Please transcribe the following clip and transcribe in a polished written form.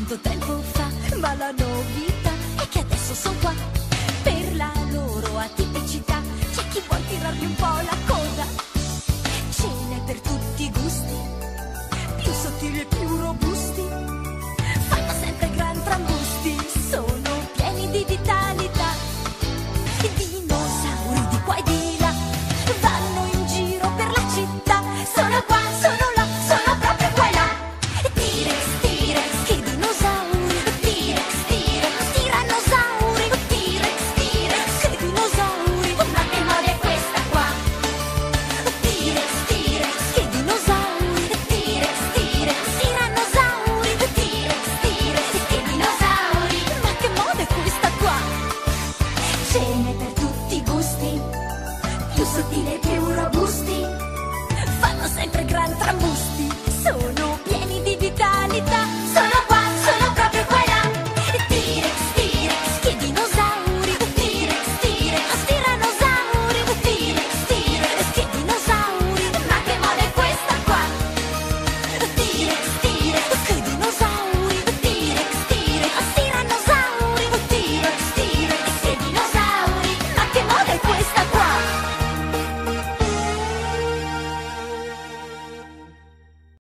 tanto tempo fa, ma la novità è che adesso sono qua. Per la loro atipicità c'è chi vuol tirargli un po' la coda. Ce n'è per tutti i gusti, più sottili e più robusti. Fanno sempre gran trambusti, sono pieni di vitalità. Dinosauri di qua e di là vanno in giro per la città. Sono qua, sono là, sono proprio qua e là. T-Rex, T-Rex, che dinosauri. T-Rex, T-Rex, tirannosauri. T-Rex, T-Rex, che dinosauri. Ma che moda è questa qua? T-Rex, T-Rex, che dinosauri. T-Rex, T-Rex, tirannosauri. T-Rex, T-Rex, che dinosauri. Ma che moda è questa qua? Ce n'è per tutti i gusti, più sottili e più robusti. Fanno sempre gran trambusti, sono pieni di